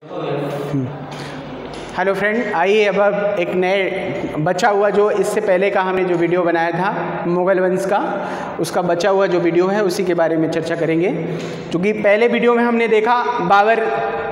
Hello friend, आइए अब एक नए बचा हुआ जो इससे पहले का हमने जो वीडियो बनाया था मुग़ल वंश का, उसका बचा हुआ जो वीडियो है उसी के बारे में चर्चा करेंगे। क्योंकि पहले वीडियो में हमने देखा बाबर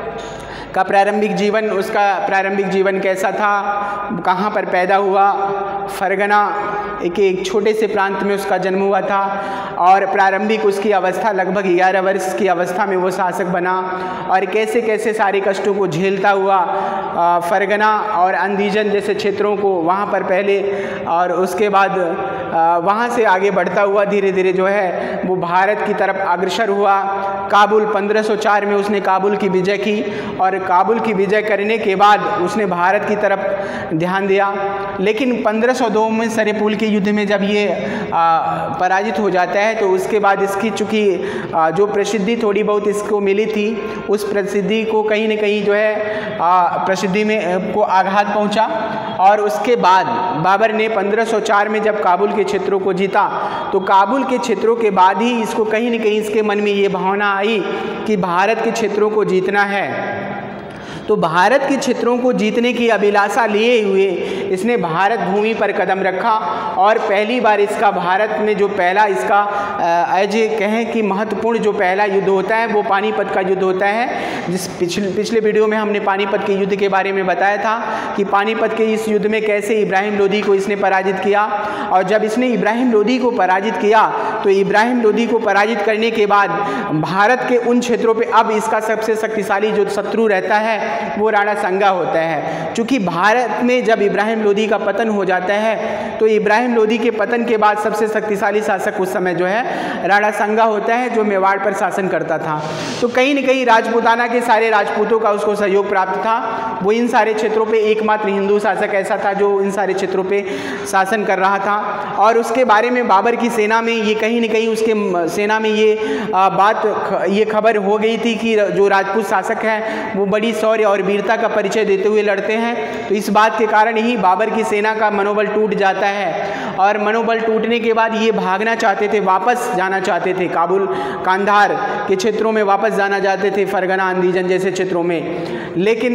का प्रारंभिक जीवन, उसका प्रारंभिक जीवन कैसा था, कहाँ पर पैदा हुआ, फरगना एक छोटे से प्रांत में उसका जन्म हुआ था और प्रारंभिक उसकी अवस्था लगभग 11 वर्ष की अवस्था में वो शासक बना और कैसे कैसे सारे कष्टों को झेलता हुआ फरगना और अंदीजन जैसे क्षेत्रों को वहाँ पर पहले और उसके बाद वहाँ से आगे बढ़ता हुआ धीरे धीरे जो है वो भारत की तरफ अग्रसर हुआ। काबुल 1504 में उसने काबुल की विजय की और काबुल की विजय करने के बाद उसने भारत की तरफ ध्यान दिया। लेकिन 1502 में सरेपुल के युद्ध में जब ये पराजित हो जाता है तो उसके बाद इसकी चूँकि जो प्रसिद्धि थोड़ी बहुत इसको मिली थी उस प्रसिद्धि को कहीं न कहीं जो है प्रसिद्धि में को आघात पहुंचा और उसके बाद बाबर ने 1504 में जब काबुल के क्षेत्रों को जीता तो काबुल के क्षेत्रों के बाद ही इसको कहीं न कहीं इसके मन में ये भावना आई कि भारत के क्षेत्रों को जीतना है। तो भारत के क्षेत्रों को जीतने की अभिलाषा लिए हुए इसने भारत भूमि पर कदम रखा और पहली बार इसका भारत में जो पहला इसका एज कहें कि महत्वपूर्ण जो पहला युद्ध होता है वो पानीपत का युद्ध होता है। जिस पिछले वीडियो में हमने पानीपत के युद्ध के बारे में बताया था कि पानीपत के इस युद्ध में कैसे इब्राहिम लोदी को इसने पराजित किया और जब इसने इब्राहिम लोदी को पराजित किया तो इब्राहिम लोदी को पराजित करने के बाद भारत के उन क्षेत्रों पर अब इसका सबसे शक्तिशाली जो शत्रु रहता है वो राणा संगा होता है। क्योंकि भारत में जब इब्राहिम लोदी का पतन हो जाता है तो इब्राहिम लोदी के पतन के बाद सबसे शक्तिशाली शासक उस समय जो है राणा संगा होता है जो मेवाड़ पर शासन करता था। तो कहीं न कहीं राजपूताना के सारे राजपूतों का उसको सहयोग प्राप्त था। वो इन सारे क्षेत्रों पे एकमात्र हिंदू शासक ऐसा था जो इन सारे क्षेत्रों पे शासन कर रहा था। और उसके बारे में बाबर की सेना में ये कहीं न कहीं उसके सेना में ये खबर हो गई थी कि जो राजपूत शासक हैं वो बड़ी शौर्य और वीरता का परिचय देते हुए लड़ते हैं। तो इस बात के कारण ही बाबर की सेना का मनोबल टूट जाता है और मनोबल टूटने के बाद ये भागना चाहते थे, वापस जाना चाहते थे, काबुल कांधार के क्षेत्रों में वापस जाना चाहते थे, फरगना अंदीजन जैसे क्षेत्रों में। लेकिन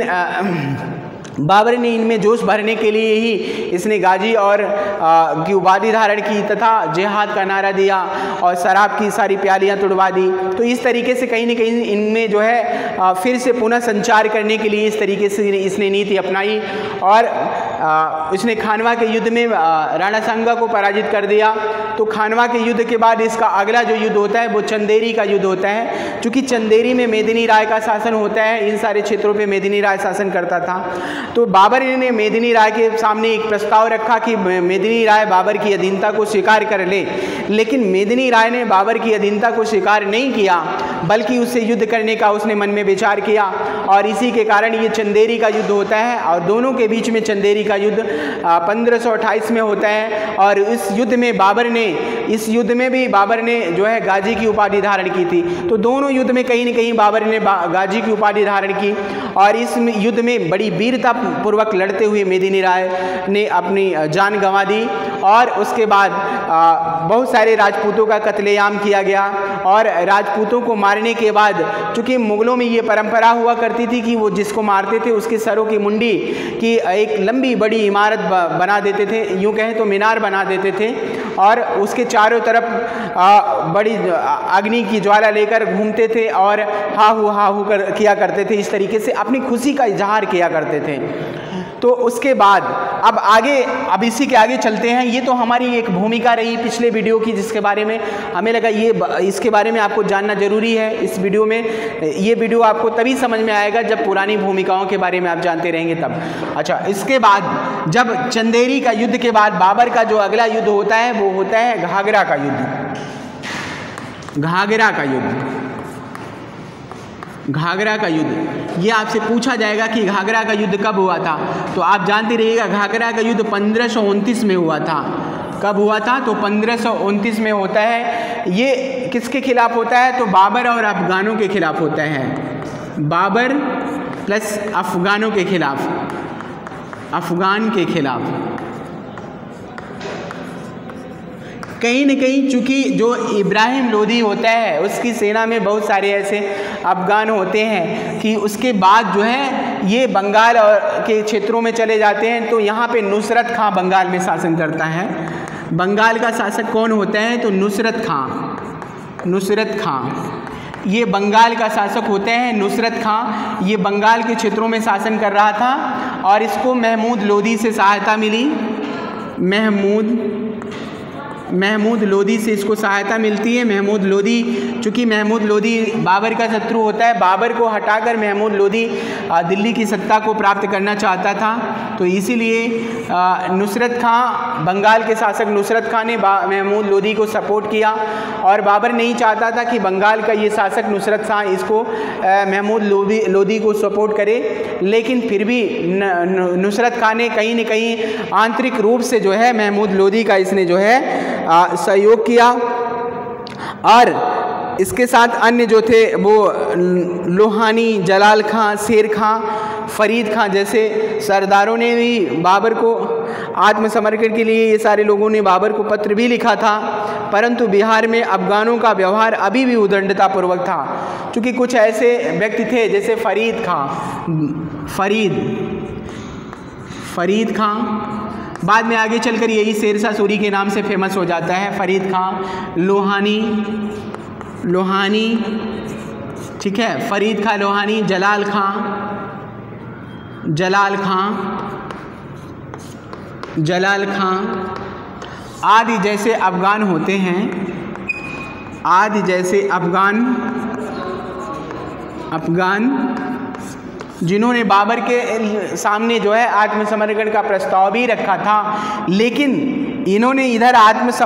बाबर ने इनमें जोश भरने के लिए ही इसने गाजी और की उपाधि धारण की तथा जिहाद का नारा दिया और शराब की सारी प्यालियां तुड़वा दी। तो इस तरीके से कहीं न कहीं इनमें जो है फिर से पुनः संचार करने के लिए इस तरीके से इसने नीति अपनाई और इसने खानवा के युद्ध में राणा संगा को पराजित कर दिया। तो खानवा के युद्ध के बाद इसका अगला जो युद्ध होता है वो चंदेरी का युद्ध होता है। चूँकि चंदेरी में मेदिनी राय का शासन होता है, इन सारे क्षेत्रों पर मेदिनी राय शासन करता था। तो बाबर ने मेदिनी राय के सामने एक प्रस्ताव रखा कि मेदिनी राय बाबर की अधीनता को स्वीकार कर ले। लेकिन मेदिनी राय ने बाबर की अधीनता को स्वीकार नहीं किया बल्कि उससे युद्ध करने का उसने मन में विचार किया और इसी के कारण ये चंदेरी का युद्ध होता है। और दोनों के बीच में चंदेरी का युद्ध 1528 में होता है। और इस युद्ध में भी बाबर ने जो है गाजी की उपाधि धारण की थी। तो दोनों युद्ध में कहीं न कहीं बाबर ने गाजी की उपाधि धारण की और इस युद्ध में बड़ी वीरता पूर्वक लड़ते हुए मेदिनी राय ने अपनी जान गंवा दी। और उसके बाद बहुत सारे राजपूतों का कत्लेआम किया गया और राजपूतों को मारने के बाद चूँकि मुगलों में ये परंपरा हुआ करती थी कि वो जिसको मारते थे उसके सरों की मुंडी की एक लंबी बड़ी इमारत बना देते थे, यूँ कहें तो मीनार बना देते थे और उसके चारों तरफ बड़ी अग्नि की ज्वाला लेकर घूमते थे और हाहू किया करते थे। इस तरीके से अपनी खुशी का इजहार किया करते थे। तो उसके बाद अब इसी के आगे चलते हैं। ये तो हमारी एक भूमिका रही पिछले वीडियो की जिसके बारे में हमें लगा इसके बारे में आपको जानना जरूरी है। इस वीडियो में ये वीडियो आपको तभी समझ में आएगा जब पुरानी भूमिकाओं के बारे में आप जानते रहेंगे तब। अच्छा, इसके बाद जब चंदेरी का युद्ध के बाद बाबर का जो अगला युद्ध होता है वो होता है घाघरा का युद्ध। घाघरा का युद्ध ये आपसे पूछा जाएगा कि घाघरा का युद्ध कब हुआ था, तो आप जानते रहिएगा घाघरा का युद्ध 1529 में हुआ था। कब हुआ था? तो 1529 में होता है। ये किसके खिलाफ होता है? तो बाबर और अफगानों के खिलाफ होता है। बाबर प्लस अफगानों के खिलाफ, अफगान के खिलाफ। कहीं न कहीं चूँकि जो इब्राहिम लोदी होता है उसकी सेना में बहुत सारे ऐसे अफ़गान होते हैं कि उसके बाद जो है ये बंगाल और के क्षेत्रों में चले जाते हैं। तो यहाँ पे नुसरत खां बंगाल में शासन करता है। बंगाल का शासक कौन होता है? तो नुसरत खां ये बंगाल का शासक होते हैं। नुसरत खां ये बंगाल के क्षेत्रों में शासन कर रहा था और इसको महमूद लोदी से सहायता मिली। महमूद लोदी से इसको सहायता मिलती है। महमूद लोदी, चूँकि महमूद लोदी बाबर का शत्रु होता है, बाबर को हटाकर महमूद लोदी दिल्ली की सत्ता को प्राप्त करना चाहता था। तो इसीलिए नुसरत खां, बंगाल के शासक नुसरत खां ने महमूद लोदी को सपोर्ट किया और बाबर नहीं चाहता था कि बंगाल का ये शासक नुसरत खां इसको महमूद लोदी को सपोर्ट करे। लेकिन फिर भी नुसरत खां ने कहीं न कहीं आंतरिक रूप से जो है महमूद लोदी का इसने जो है सहयोग किया। और इसके साथ अन्य जो थे वो लोहानी, जलाल खां, शेर खां, फरीद खां जैसे सरदारों ने भी बाबर को आत्मसमर्पण के लिए, ये सारे लोगों ने बाबर को पत्र भी लिखा था। परंतु बिहार में अफ़गानों का व्यवहार अभी भी उद्दंडतापूर्वक था। क्योंकि कुछ ऐसे व्यक्ति थे जैसे फरीद खां, बाद में आगे चलकर यही शेरशाह सूरी के नाम से फेमस हो जाता है। फरीद खां, लोहानी, ठीक है, फरीद खां, लोहानी, जलाल खां आदि जैसे अफ़गान होते हैं। अफ़गान जिन्होंने बाबर के सामने जो है आत्मसमर्पण का प्रस्ताव भी रखा था, लेकिन इन्होंने इधर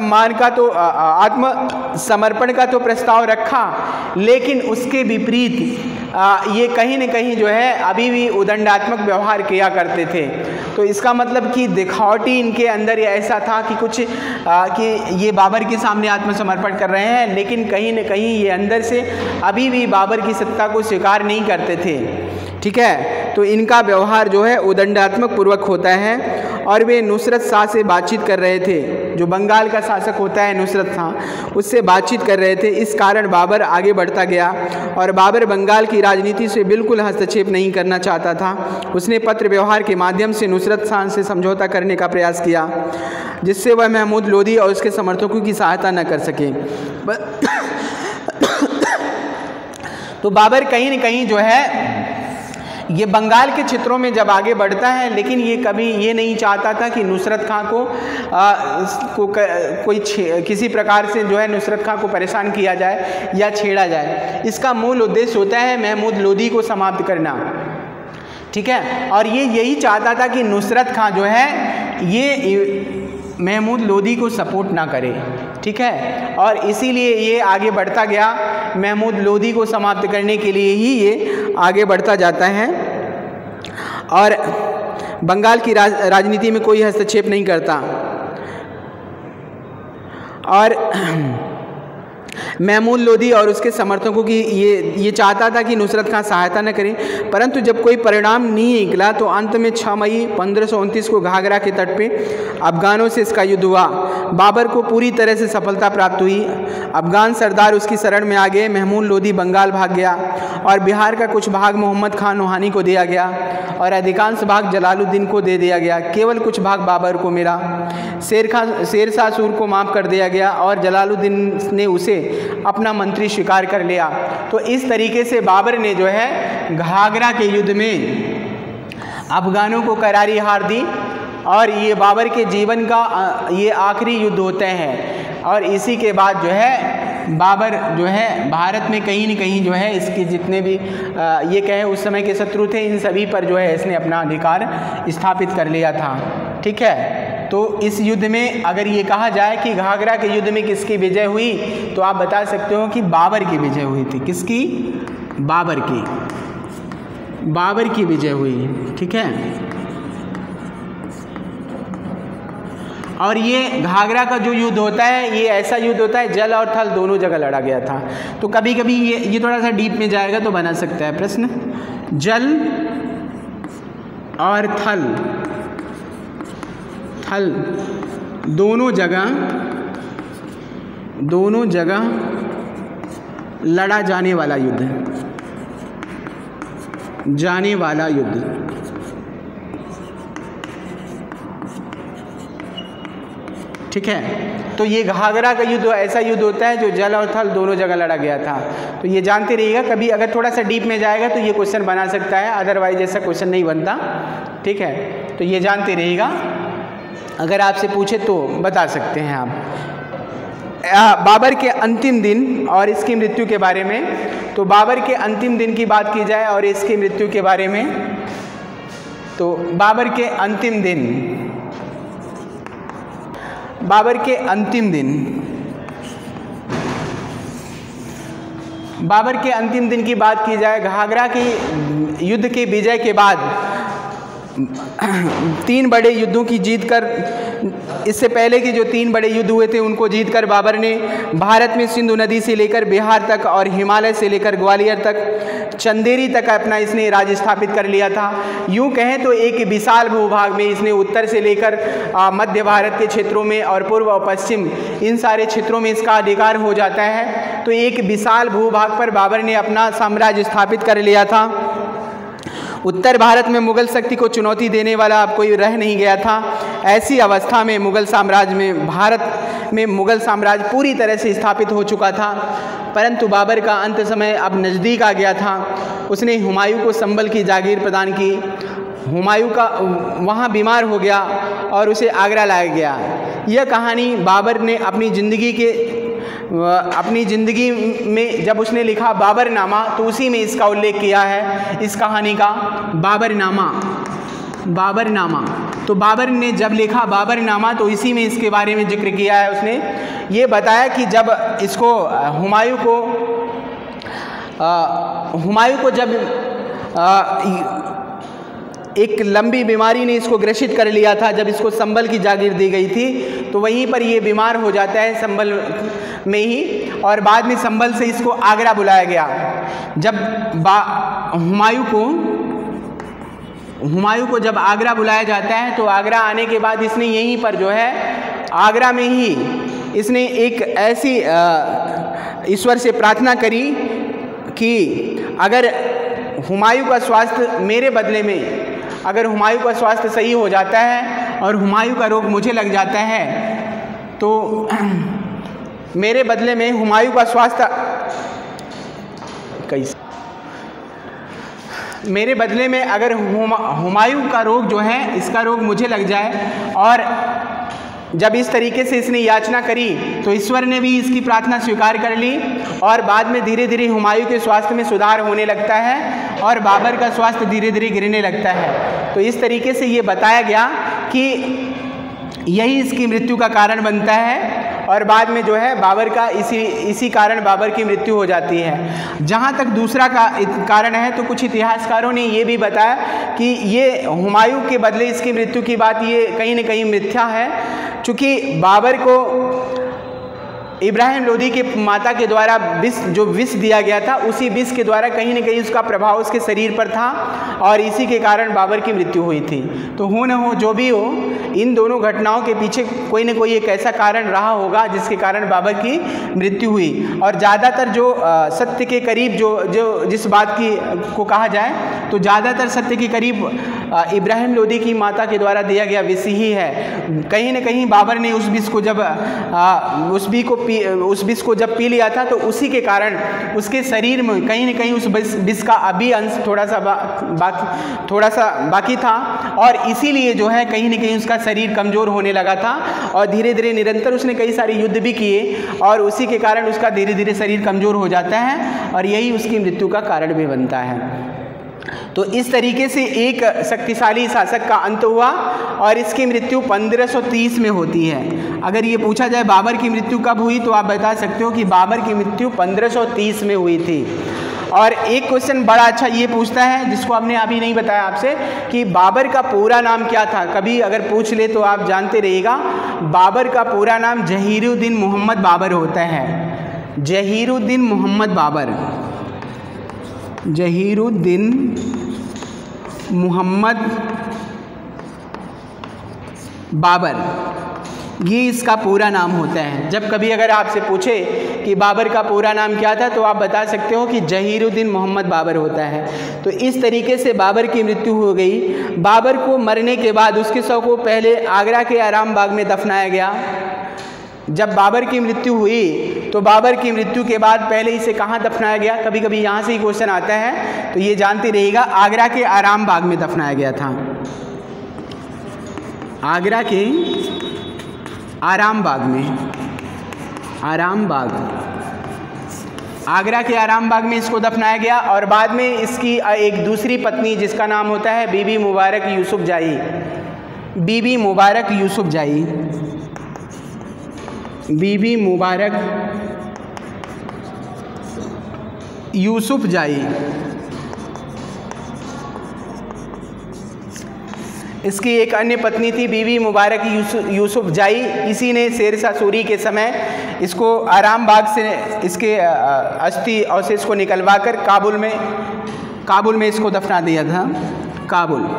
आत्मसमर्पण का तो प्रस्ताव रखा, लेकिन उसके विपरीत ये कहीं न कहीं जो है अभी भी उदंडात्मक व्यवहार किया करते थे। तो इसका मतलब कि दिखावटी इनके अंदर ऐसा था कि कुछ कि ये बाबर के सामने आत्मसमर्पण कर रहे हैं, लेकिन कहीं न कहीं ये अंदर से अभी भी बाबर की सत्ता को स्वीकार नहीं करते थे। ठीक है, तो इनका व्यवहार जो है उदंडात्मक पूर्वक होता है। और वे नुसरत शाह से बातचीत कर रहे थे, जो बंगाल का शासक होता है नुसरत शाह, उससे बातचीत कर रहे थे। इस कारण बाबर आगे बढ़ता गया और बाबर बंगाल की राजनीति से बिल्कुल हस्तक्षेप नहीं करना चाहता था। उसने पत्र व्यवहार के माध्यम से नुसरत शाह से समझौता करने का प्रयास किया, जिससे वह महमूद लोदी और उसके समर्थकों की सहायता न कर सके। तो बाबर कहीं न कहीं जो है ये बंगाल के क्षेत्रों में जब आगे बढ़ता है, लेकिन ये कभी ये नहीं चाहता था कि नुसरत खां को किसी प्रकार से जो है नुसरत खां को परेशान किया जाए या छेड़ा जाए। इसका मूल उद्देश्य होता है महमूद लोदी को समाप्त करना। ठीक है, और ये यही चाहता था कि नुसरत खां जो है ये महमूद लोदी को सपोर्ट ना करे। ठीक है, और इसीलिए ये आगे बढ़ता गया, महमूद लोदी को समाप्त करने के लिए ही ये आगे बढ़ता जाता है और बंगाल की राजनीति में कोई हस्तक्षेप नहीं करता। और महमूद लोदी और उसके समर्थकों की ये चाहता था कि नुसरत खां सहायता न करें, परंतु जब कोई परिणाम नहीं निकला तो अंत में 6 मई 1529 को घाघरा के तट पे अफ़गानों से इसका युद्ध हुआ। बाबर को पूरी तरह से सफलता प्राप्त हुई। अफ़गान सरदार उसकी शरण में आ गए। महमूद लोदी बंगाल भाग गया और बिहार का कुछ भाग मोहम्मद खान नोहानी को दिया गया और अधिकांश भाग जलालुद्दीन को दे दिया गया। केवल कुछ भाग बाबर को मिला। शेरशाह सूर को माफ़ कर दिया गया और जलालुद्दीन ने उसे अपना मंत्री स्वीकार कर लिया। तो इस तरीके से बाबर ने जो है घाघरा के युद्ध में अफ़गानों को करारी हार दी और ये बाबर के जीवन का ये आखिरी युद्ध होते हैं। और इसी के बाद जो है बाबर जो है भारत में कहीं न कहीं जो है इसके जितने भी ये कहें उस समय के शत्रु थे, इन सभी पर जो है इसने अपना अधिकार स्थापित कर लिया था। ठीक है, तो इस युद्ध में अगर ये कहा जाए कि घाघरा के युद्ध में किसकी विजय हुई, तो आप बता सकते हो कि बाबर की विजय हुई थी। किसकी? बाबर की विजय हुई। ठीक है, और ये घाघरा का जो युद्ध होता है ये ऐसा युद्ध होता है जल और थल दोनों जगह लड़ा गया था। तो कभी कभी ये थोड़ा सा डीप में जाएगा तो बना सकता है प्रश्न। जल और थल दोनों जगह दोनों जगह लड़ा जाने वाला युद्ध, जाने वाला युद्ध। ठीक है, तो ये घाघरा का युद्ध ऐसा युद्ध होता है जो जल और थल दोनों जगह लड़ा गया था। तो ये जानते रहिएगा, कभी अगर थोड़ा सा डीप में जाएगा तो ये क्वेश्चन बना सकता है, अदरवाइज ऐसा क्वेश्चन नहीं बनता। ठीक है, तो ये जानते रहिएगा, अगर आपसे पूछे तो बता सकते हैं आप। बाबर के अंतिम दिन और इसकी मृत्यु के बारे में, तो बाबर के अंतिम दिन की बात की जाए और इसकी मृत्यु के बारे में, तो बाबर के अंतिम दिन, बाबर के अंतिम दिन, बाबर के अंतिम दिन की बात की जाए, घाघरा की युद्ध के विजय के बाद 3 बड़े युद्धों की जीत कर, इससे पहले के जो 3 बड़े युद्ध हुए थे उनको जीतकर बाबर ने भारत में सिंधु नदी से लेकर बिहार तक और हिमालय से लेकर ग्वालियर तक, चंदेरी तक अपना इसने राज्य स्थापित कर लिया था। यूँ कहें तो एक विशाल भूभाग में इसने उत्तर से लेकर मध्य भारत के क्षेत्रों में और पूर्व और पश्चिम इन सारे क्षेत्रों में इसका अधिकार हो जाता है। तो एक विशाल भूभाग पर बाबर ने अपना साम्राज्य स्थापित कर लिया था। उत्तर भारत में मुगल शक्ति को चुनौती देने वाला अब कोई रह नहीं गया था। ऐसी अवस्था में मुगल साम्राज्य में, भारत में मुगल साम्राज्य पूरी तरह से स्थापित हो चुका था। परंतु बाबर का अंत समय अब नज़दीक आ गया था। उसने हुमायूं को संभल की जागीर प्रदान की। हुमायूं का वहाँ बीमार हो गया और उसे आगरा लाया गया। यह कहानी बाबर ने अपनी ज़िंदगी में जब उसने लिखा बाबरनामा, तो उसी में इसका उल्लेख किया है, इस कहानी का, बाबरनामा। तो बाबर ने जब लिखा बाबरनामा तो इसी में इसके बारे में जिक्र किया है। उसने ये बताया कि जब इसको हुमायूं को जब एक लंबी बीमारी ने इसको ग्रसित कर लिया था, जब इसको संभल की जागीर दी गई थी, तो वहीं पर ये बीमार हो जाता है संभल में ही, और बाद में संभल से इसको आगरा बुलाया गया। जब हुमायूं को जब आगरा बुलाया जाता है, तो आगरा आने के बाद इसने यहीं पर जो है आगरा में ही इसने एक ऐसी ईश्वर से प्रार्थना करी कि अगर हुमायूं का स्वास्थ्य मेरे बदले में, अगर हुमायूं का स्वास्थ्य सही हो जाता है और हुमायूं का रोग मुझे लग जाता है, तो मेरे बदले में हुमायूं का स्वास्थ्य मेरे बदले में अगर हुमायूं का रोग जो है, इसका रोग मुझे लग जाए, और जब इस तरीके से इसने याचना करी तो ईश्वर ने भी इसकी प्रार्थना स्वीकार कर ली, और बाद में धीरे धीरे हुमायूं के स्वास्थ्य में सुधार होने लगता है और बाबर का स्वास्थ्य धीरे धीरे गिरने लगता है। तो इस तरीके से ये बताया गया कि यही इसकी मृत्यु का कारण बनता है, और बाद में जो है बाबर का इसी कारण बाबर की मृत्यु हो जाती है। जहाँ तक दूसरा कारण है, तो कुछ इतिहासकारों ने ये भी बताया कि ये हुमायूं के बदले इसकी मृत्यु की बात ये कहीं न कहीं मिथ्या है, चूँकि बाबर को इब्राहिम लोदी के माता के द्वारा विष दिया गया था, उसी विष के द्वारा कहीं न कहीं उसका प्रभाव उसके शरीर पर था, और इसी के कारण बाबर की मृत्यु हुई थी। तो हो न हो, जो भी हो, इन दोनों घटनाओं के पीछे कोई न कोई एक ऐसा कारण रहा होगा जिसके कारण बाबर की मृत्यु हुई। और ज़्यादातर जो सत्य के करीब जो जिस बात को कहा जाए, तो ज़्यादातर सत्य के करीब इब्राहिम लोदी की माता के द्वारा दिया गया विष ही है। कहीं न कहीं बाबर ने उस विष को जब पी लिया था, तो उसी के कारण उसके शरीर में कहीं न कहीं उस विष का अभी अंश थोड़ा सा बाकी था, और इसीलिए जो है कहीं न कहीं उसका शरीर कमज़ोर होने लगा था, और धीरे धीरे निरंतर उसने कई सारे युद्ध भी किए, और उसी के कारण उसका धीरे धीरे शरीर कमज़ोर हो जाता है, और यही उसकी मृत्यु का कारण भी बनता है। तो इस तरीके से एक शक्तिशाली शासक का अंत हुआ, और इसकी मृत्यु 1530 में होती है। अगर ये पूछा जाए बाबर की मृत्यु कब हुई, तो आप बता सकते हो कि बाबर की मृत्यु 1530 में हुई थी। और एक क्वेश्चन बड़ा अच्छा ये पूछता है, जिसको हमने अभी नहीं बताया आपसे, कि बाबर का पूरा नाम क्या था। कभी अगर पूछ ले तो आप जानते रहिएगा, बाबर का पूरा नाम जहीरुद्दीन मोहम्मद बाबर होता है। जहीरुद्दीन मोहम्मद बाबर, जहीरुद्दीन मोहम्मद बाबर। ये इसका पूरा नाम होता है। जब कभी अगर आपसे पूछे कि बाबर का पूरा नाम क्या था तो आप बता सकते हो कि जहीरुद्दीन मोहम्मद बाबर होता है। तो इस तरीके से बाबर की मृत्यु हो गई। बाबर को मरने के बाद उसके शव को पहले आगरा के आराम बाग में दफनाया गया। जब बाबर की मृत्यु हुई तो बाबर की मृत्यु के बाद पहले इसे कहाँ दफनाया गया, कभी कभी यहाँ से ही क्वेश्चन आता है तो ये जानते रहिएगा, आगरा के आराम बाग में दफनाया गया था। आगरा के आराम बाग में, आराम बाग, आगरा के आराम बाग में इसको दफनाया गया। और बाद में इसकी एक दूसरी पत्नी जिसका नाम होता है बीबी मुबारक यूसुफ जाई, बीबी मुबारक यूसुफ जाई, बीबी मुबारक यूसुफ जाई, इसकी एक अन्य पत्नी थी बीबी मुबारक यूसुफ जाई। इसी ने शेरशाह सूरी के समय इसको आराम बाग से इसके अस्थि अवशेष को निकलवा कर काबुल में इसको दफना दिया था। काबुल,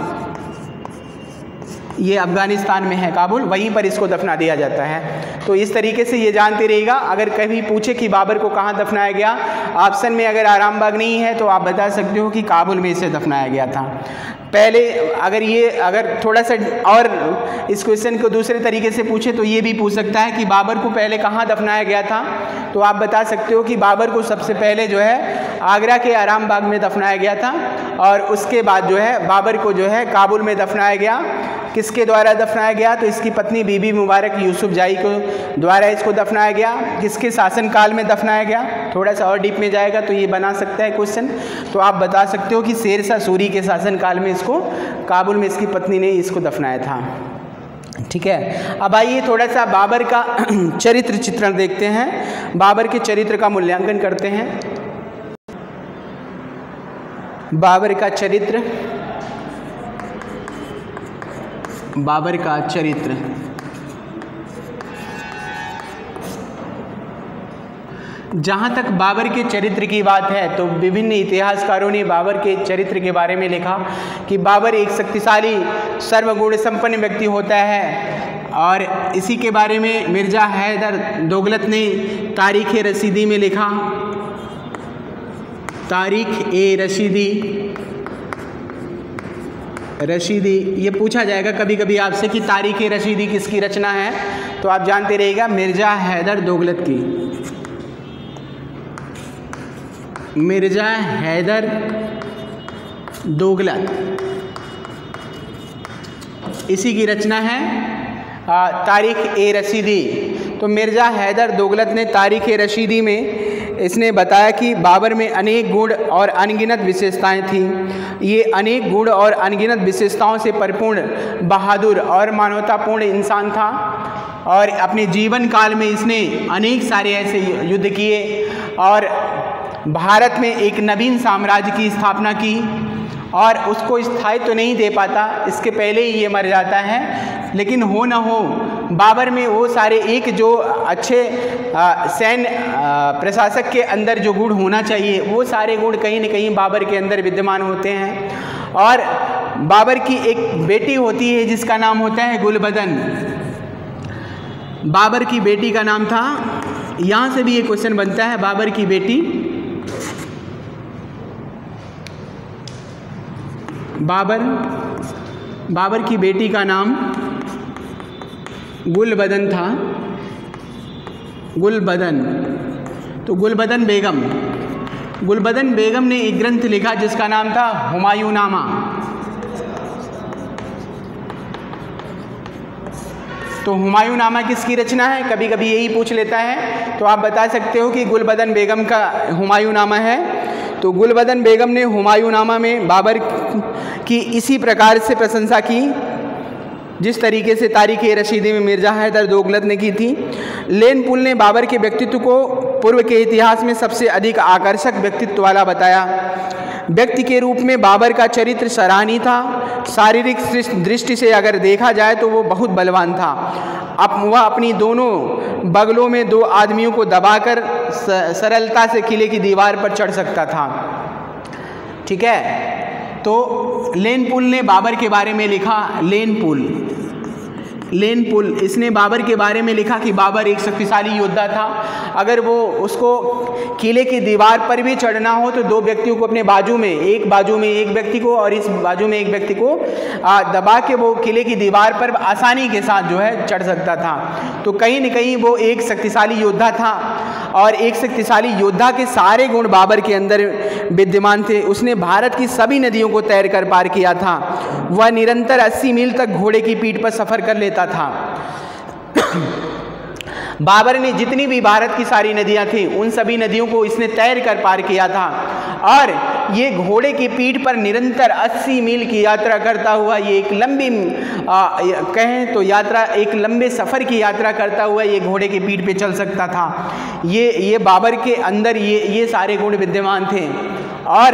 ये अफ़गानिस्तान में है काबुल, वहीं पर इसको दफना दिया जाता है। तो इस तरीके से ये जानते रहिएगा। अगर कभी पूछे कि बाबर को कहाँ दफनाया गया, ऑप्शन में अगर आराम बाग नहीं है तो आप बता सकते हो कि काबुल में इसे दफनाया गया था। पहले अगर थोड़ा सा और इस क्वेश्चन को दूसरे तरीके से पूछे तो ये भी पूछ सकता है कि बाबर को पहले कहाँ दफनाया गया था, तो आप बता सकते हो कि बाबर को सबसे पहले जो है आगरा के आराम बाग में दफनाया गया था और उसके बाद जो है बाबर को जो है काबुल में दफनाया गया। किसके द्वारा दफनाया गया, तो इसकी पत्नी बीबी मुबारक यूसुफ जाई को द्वारा इसको दफनाया गया। किसके शासनकाल में दफनाया गया, थोड़ा सा और डीप में जाएगा तो ये बना सकता है क्वेश्चन। तो आप बता सकते हो कि शेरशाह सूरी के शासनकाल में इसको काबुल में इसकी पत्नी ने इसको दफनाया था। ठीक है, अब आइए थोड़ा सा बाबर का चरित्र चित्रण देखते हैं, बाबर के चरित्र का मूल्यांकन करते हैं। बाबर का चरित्र, बाबर का चरित्र, जहाँ तक बाबर के चरित्र की बात है तो विभिन्न इतिहासकारों ने बाबर के चरित्र के बारे में लिखा कि बाबर एक शक्तिशाली सर्वगुण संपन्न व्यक्ति होता है। और इसी के बारे में मिर्ज़ा हैदर दोगलत ने तारीख़ रशीदी में लिखा। तारीख़ ए रशीदी, ये पूछा जाएगा कभी कभी आपसे कि तारीख़ रशीदी किसकी रचना है, तो आप जानते रहिएगा मिर्ज़ा हैदर दोगलत की, मिर्ज़ा हैदर दोगलत, इसी की रचना है तारीख़ ए रशीदी। तो मिर्ज़ा हैदर दोगलत ने तारीख़ ए रशीदी में इसने बताया कि बाबर में अनेक गुण और अनगिनत विशेषताएं थीं। ये अनेक गुण और अनगिनत विशेषताओं से परिपूर्ण, बहादुर और मानवतापूर्ण इंसान था और अपने जीवन काल में इसने अनेक सारे ऐसे युद्ध किए और भारत में एक नवीन साम्राज्य की स्थापना की और उसको स्थायित्व तो नहीं दे पाता, इसके पहले ही ये मर जाता है। लेकिन हो न हो बाबर में वो सारे एक जो अच्छे सैन्य प्रशासक के अंदर जो गुण होना चाहिए वो सारे गुण कहीं न कहीं बाबर के अंदर विद्यमान होते हैं। और बाबर की एक बेटी होती है जिसका नाम होता है गुलबदन। बाबर की बेटी का नाम था, यहाँ से भी ये क्वेश्चन बनता है, बाबर की बेटी, बाबर की बेटी का नाम गुलबदन था, गुलबदन। तो गुलबदन बेगम ने एक ग्रंथ लिखा जिसका नाम था हुमायूंनामा। तो हुमायूंनामा किसकी रचना है, कभी कभी यही पूछ लेता है, तो आप बता सकते हो कि गुलबदन बेगम का हुमायूंनामा है। तो गुलबदन बेगम ने हुमायूंनामा में बाबर की इसी प्रकार से प्रशंसा की जिस तरीके से तारीख़ ए रशीदी में मिर्ज़ा हैदर दोगलत ने की थी। लेन पुल ने बाबर के व्यक्तित्व को पूर्व के इतिहास में सबसे अधिक आकर्षक व्यक्तित्व वाला बताया। व्यक्ति के रूप में बाबर का चरित्र सराहनीय था। शारीरिक दृष्टि से अगर देखा जाए तो वो बहुत बलवान था। अब वह अपनी दोनों बगलों में दो आदमियों को दबाकर सरलता से किले की दीवार पर चढ़ सकता था। ठीक है, तो लेन पुल ने बाबर के बारे में लिखा। लेन पुल लेन पुल, इसने बाबर के बारे में लिखा कि बाबर एक शक्तिशाली योद्धा था। अगर वो उसको किले की दीवार पर भी चढ़ना हो तो दो व्यक्तियों को अपने बाजू में एक व्यक्ति को और इस बाजू में एक व्यक्ति को दबा के वो किले की दीवार पर आसानी के साथ जो है चढ़ सकता था। तो कहीं न कहीं वो एक शक्तिशाली योद्धा था और एक शक्तिशाली योद्धा के सारे गुण बाबर के अंदर विद्यमान थे। उसने भारत की सभी नदियों को तैर कर पार किया था। वह निरंतर 80 मील तक घोड़े की पीठ पर सफ़र कर लेता था। बाबर ने जितनी भी भारत की सारी नदियां थीं उन सभी नदियों को इसने तैर कर पार किया था और ये घोड़े की पीठ पर निरंतर 80 मील की यात्रा करता हुआ ये एक लंबी कहें तो यात्रा, एक लंबे सफ़र की यात्रा करता हुआ ये घोड़े की पीठ पे चल सकता था। ये बाबर के अंदर ये सारे गुण विद्यमान थे। और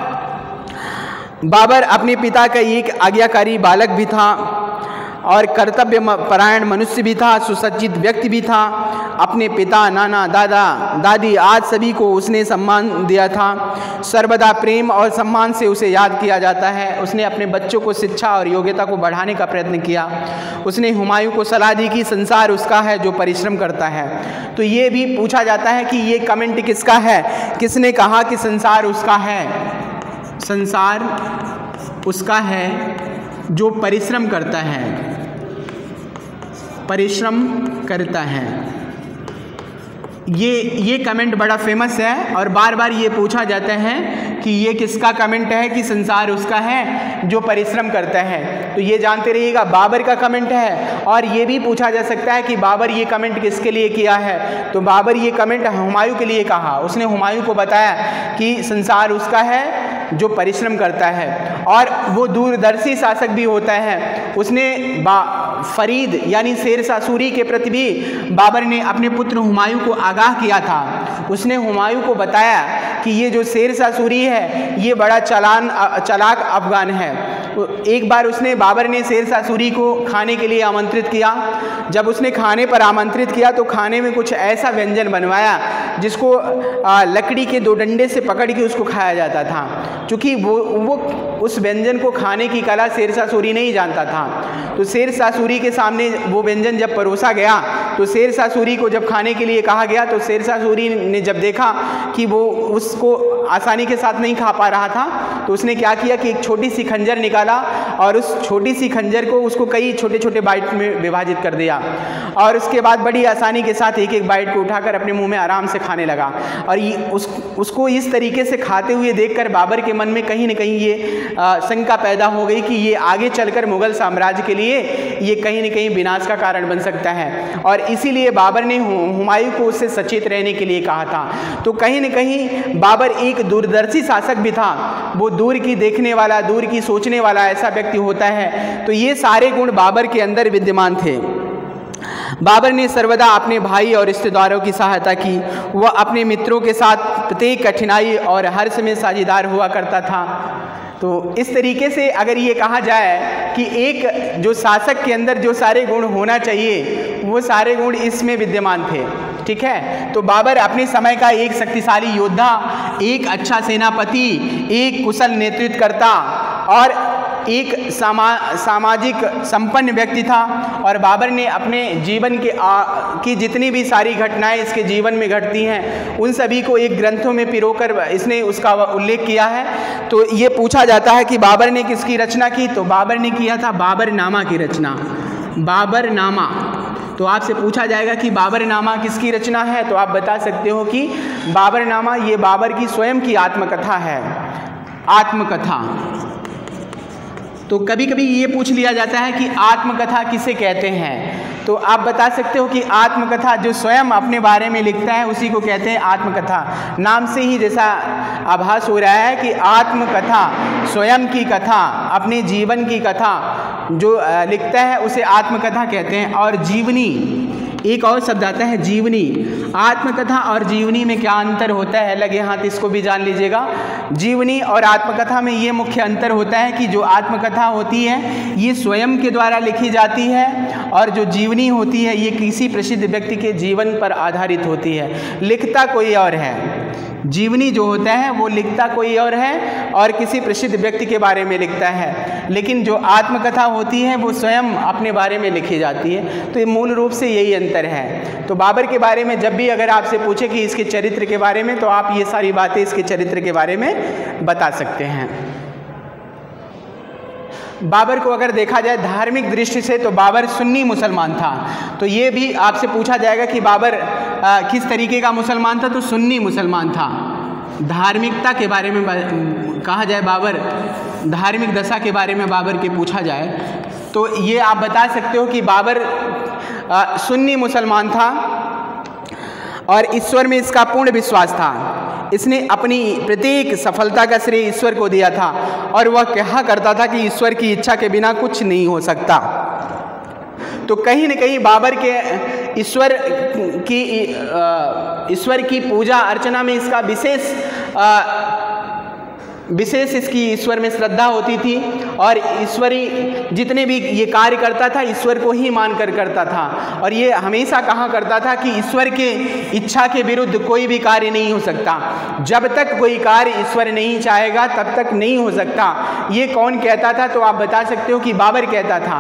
बाबर अपने पिता का एक आज्ञाकारी बालक भी था और कर्तव्य परायण मनुष्य भी था, सुसज्जित व्यक्ति भी था। अपने पिता, नाना, दादा, दादी आज सभी को उसने सम्मान दिया था। सर्वदा प्रेम और सम्मान से उसे याद किया जाता है। उसने अपने बच्चों को शिक्षा और योग्यता को बढ़ाने का प्रयत्न किया। उसने हुमायूं को सलाह दी कि संसार उसका है जो परिश्रम करता है। तो ये भी पूछा जाता है कि ये कमेंट किसका है, किसने कहा कि संसार उसका है? संसार उसका है जो परिश्रम करता है, परिश्रम करता है। ये कमेंट बड़ा फेमस है और बार बार ये पूछा जाता है कि ये किसका कमेंट है कि संसार उसका है जो परिश्रम करता है। तो ये जानते रहिएगा बाबर का कमेंट है। और ये भी पूछा जा सकता है कि बाबर ये कमेंट किसके लिए किया है। तो बाबर ये कमेंट हुमायूं के लिए कहा। उसने हुमायूं को बताया कि संसार उसका है जो परिश्रम करता है और वो दूरदर्शी शासक भी होता है। उसने फरीद यानी शेरशाह सूरी के प्रति भी बाबर ने अपने पुत्र हुमायूं को आगाह किया था। उसने हुमायूं को बताया कि ये जो शेरशाह सूरी है ये बड़ा चालाक अफगान है। एक बार बाबर ने शेरशाह सूरी को खाने के लिए आमंत्रित किया। जब उसने खाने पर आमंत्रित किया तो खाने में कुछ ऐसा व्यंजन बनवाया जिसको लकड़ी के 2 डंडे से पकड़ के उसको खाया जाता था। चूँकि वो उस व्यंजन को खाने की कला शेरशाह सूरी नहीं जानता था। तो शेरशाह सूरी के सामने वो व्यंजन जब परोसा गया तो शेरशाह सूरी को जब खाने के लिए कहा गया तो शेरशाह सूरी ने जब देखा कि वो उसको आसानी के साथ नहीं खा पा रहा था तो उसने क्या किया कि एक छोटी सी खंजर निकाला और उस छोटी सी खंजर को उसको कई छोटे छोटे बाइट में विभाजित कर दिया और उसके बाद बड़ी आसानी के साथ एक एक बाइट को उठाकर अपने मुंह में आराम से खाने लगा। और उसको इस तरीके से खाते हुए देखकर बाबर के मन में कहीं न कहीं ये शंका पैदा हो गई कि ये आगे चलकर मुगल साम्राज्य के लिए ये कहीं न कहीं विनाश का कारण बन सकता है। और इसीलिए बाबर ने हुमायूं को उससे सचेत रहने के लिए कहा था। तो कहीं न कहीं बाबर एक दूरदर्शी शासक भी था। वो दूर की देखने वाला, दूर की सोचने वाला ऐसा व्यक्ति होता है। तो ये सारे गुण बाबर के अंदर विद्यमान थे। बाबर ने सर्वदा अपने भाई और रिश्तेदारों की सहायता की। वह अपने मित्रों के साथ प्रत्येक कठिनाई और हर्ष में साझेदार हुआ करता था। तो इस तरीके से अगर ये कहा जाए कि एक जो शासक के अंदर जो सारे गुण होना चाहिए वो सारे गुण इसमें विद्यमान थे। ठीक है। तो बाबर अपने समय का एक शक्तिशाली योद्धा, एक अच्छा सेनापति, एक कुशल नेतृत्वकर्ता और एक सामाजिक संपन्न व्यक्ति था। और बाबर ने अपने जीवन की जितनी भी सारी घटनाएं इसके जीवन में घटती हैं उन सभी को एक ग्रंथों में पिरोकर इसने उसका उल्लेख किया है। तो ये पूछा जाता है कि बाबर ने किसकी रचना की, तो बाबर ने किया था बाबरनामा की रचना। बाबरनामा। तो आपसे पूछा जाएगा कि बाबरनामा किसकी रचना है, तो आप बता सकते हो कि बाबरनामा ये बाबर की स्वयं की आत्मकथा है। आत्मकथा। तो कभी कभी ये पूछ लिया जाता है कि आत्मकथा किसे कहते हैं, तो आप बता सकते हो कि आत्मकथा जो स्वयं अपने बारे में लिखता है उसी को कहते हैं आत्मकथा। नाम से ही जैसा आभास हो रहा है कि आत्मकथा, स्वयं की कथा, अपने जीवन की कथा जो लिखता है उसे आत्मकथा कहते हैं। और जीवनी, एक और शब्द आता है जीवनी। आत्मकथा और जीवनी में क्या अंतर होता है, लगे हाथ इसको भी जान लीजिएगा। जीवनी और आत्मकथा में ये मुख्य अंतर होता है कि जो आत्मकथा होती है ये स्वयं के द्वारा लिखी जाती है और जो जीवनी होती है ये किसी प्रसिद्ध व्यक्ति के जीवन पर आधारित होती है। लिखता कोई और है, जीवनी जो होता है वो लिखता कोई और है और किसी प्रसिद्ध व्यक्ति के बारे में लिखता है, लेकिन जो आत्मकथा होती है वो स्वयं अपने बारे में लिखी जाती है। तो ये मूल रूप से यही अंतर है। तो बाबर के बारे में जब भी अगर आपसे पूछे कि इसके चरित्र के बारे में, तो आप ये सारी बातें इसके चरित्र के बारे में बता सकते हैं। बाबर को अगर देखा जाए धार्मिक दृष्टि से तो बाबर सुन्नी मुसलमान था। तो ये भी आपसे पूछा जाएगा कि बाबर किस तरीके का मुसलमान था, तो सुन्नी मुसलमान था। धार्मिकता के बारे में कहा जाए, बाबर धार्मिक दशा के बारे में बाबर के पूछा जाए तो ये आप बता सकते हो कि बाबर सुन्नी मुसलमान था और ईश्वर में इसका पूर्ण विश्वास था। इसने अपनी प्रत्येक सफलता का श्रेय ईश्वर को दिया था और वह कहा करता था कि ईश्वर की इच्छा के बिना कुछ नहीं हो सकता। तो कहीं न कहीं बाबर के ईश्वर की पूजा अर्चना में इसका विशेष इसकी ईश्वर में श्रद्धा होती थी और ईश्वरी जितने भी ये कार्य करता था ईश्वर को ही मानकर करता था। और ये हमेशा कहा करता था कि ईश्वर के इच्छा के विरुद्ध कोई भी कार्य नहीं हो सकता। जब तक कोई कार्य ईश्वर नहीं चाहेगा तब तक नहीं हो सकता। ये कौन कहता था, तो आप बता सकते हो कि बाबर कहता था।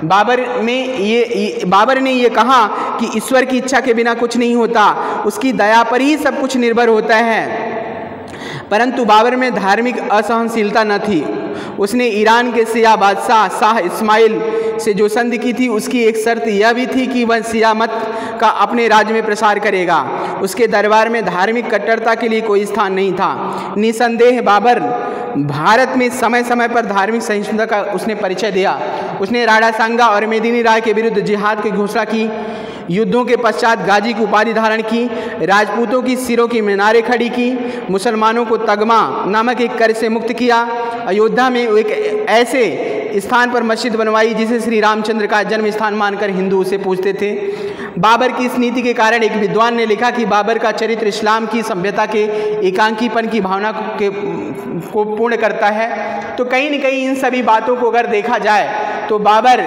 बाबर ने ये कहा कि ईश्वर की इच्छा के बिना कुछ नहीं होता, उसकी दया पर ही सब कुछ निर्भर होता है। परंतु बाबर में धार्मिक असहनशीलता न थी। उसने ईरान के शिया बादशाह शाह इस्माइल से जो संधि की थी, उसकी एक शर्त यह भी थी कि वह शिया मत का अपने राज्य में प्रसार करेगा। उसके दरबार में धार्मिक कट्टरता के लिए कोई स्थान नहीं था। निसंदेह बाबर भारत में समय समय पर धार्मिक सहिष्णुता का उसने परिचय दिया। उसने राणा सांगा और मेदिनी राय के विरुद्ध जिहाद की घोषणा की। युद्धों के पश्चात गाजी की उपाधि धारण की। राजपूतों की सिरों की मीनारें खड़ी की। मुसलमानों को तगमा नामक एक कर से मुक्त किया। अयोध्या में एक ऐसे स्थान पर मस्जिद बनवाई जिसे श्री रामचंद्र का जन्म स्थान मानकर हिंदू उसे पूजते थे। बाबर की इस नीति के कारण एक विद्वान ने लिखा कि बाबर का चरित्र इस्लाम की सभ्यता के एकांकीपन की भावना को पूर्ण करता है। तो कहीं न कहीं इन सभी बातों को अगर देखा जाए तो बाबर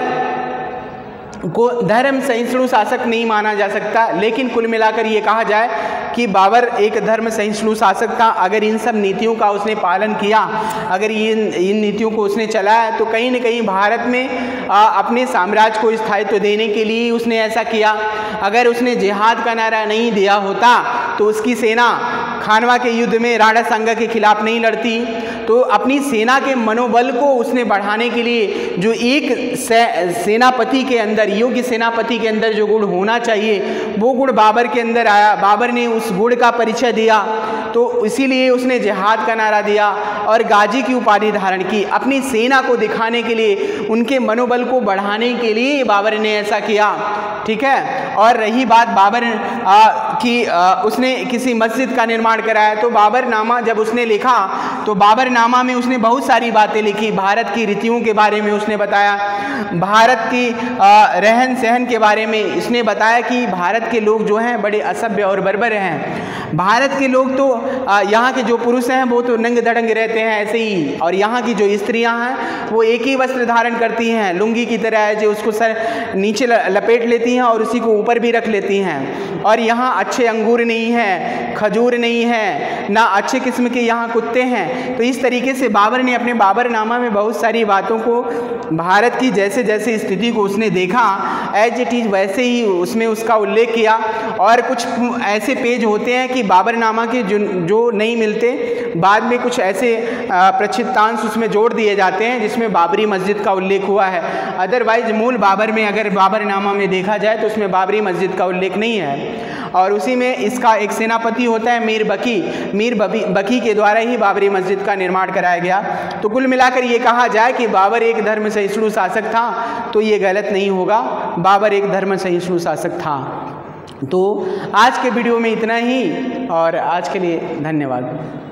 को धर्म सहिष्णु शासक नहीं माना जा सकता, लेकिन कुल मिलाकर ये कहा जाए कि बाबर एक धर्म सहिष्णु शासक था। अगर इन सब नीतियों का उसने पालन किया, अगर इन नीतियों को उसने चलाया, तो कहीं न कहीं भारत में अपने साम्राज्य को स्थायित्व देने के लिए उसने ऐसा किया। अगर उसने जिहाद का नारा नहीं दिया होता तो उसकी सेना खानवा के युद्ध में राणा सांगा के खिलाफ नहीं लड़ती। तो अपनी सेना के मनोबल को उसने बढ़ाने के लिए जो एक सेनापति के अंदर, योग्य सेनापति के अंदर जो गुण होना चाहिए, वो गुण बाबर के अंदर आया। बाबर ने उस गुण का परिचय दिया, तो इसीलिए उसने जिहाद का नारा दिया और गाजी की उपाधि धारण की। अपनी सेना को दिखाने के लिए, उनके मनोबल को बढ़ाने के लिए बाबर ने ऐसा किया। ठीक है। और रही बात बाबर की, उसने किसी मस्जिद का निर्माण कराया, तो बाबरनामा जब उसने लिखा तो बाबरनामा में उसने बहुत सारी बातें लिखी। भारत की रीतियों के बारे में उसने बताया, भारत की रहन सहन के बारे में इसने बताया कि भारत के लोग जो हैं बड़े असभ्य और बर्बर हैं। भारत के लोग तो यहाँ के जो पुरुष हैं वो तो नंगे धड़ंग रहते हैं ऐसे ही, और यहाँ की जो स्त्रियाँ हैं वो एक ही वस्त्र धारण करती हैं, लुंगी की तरह है, जो उसको सर नीचे लपेट लेती हैं और उसी को ऊपर भी रख लेती हैं। और यहाँ अच्छे अंगूर नहीं हैं, खजूर नहीं है, ना अच्छे किस्म के यहाँ कुत्ते हैं। तो इस तरीके से बाबर ने अपने बाबरनामा में बहुत सारी बातों को, भारत की जैसे जैसे स्थिति को उसने देखा, एज इट इज़ वैसे ही उसमें उसका उल्लेख किया। और कुछ ऐसे पेज होते हैं कि बाबरनामा के जो नहीं मिलते, बाद में कुछ ऐसे प्रचितांश उसमें जोड़ दिए जाते हैं जिसमें बाबरी मस्जिद का उल्लेख हुआ है। अदरवाइज मूल बाबर में अगर बाबरनामा में देखा जाए तो उसमें बाबरी मस्जिद का उल्लेख नहीं है। और उसी में इसका एक सेनापति होता है मीर बकी के द्वारा ही बाबरी मस्जिद का निर्माण कराया गया। तो कुल मिलाकर ये कहा जाए कि बाबर एक धर्म सहिष्णु शासक था, तो ये गलत नहीं होगा, बाबर एक धर्म सहिष्णु शासक था। तो आज के वीडियो में इतना ही, और आज के लिए धन्यवाद।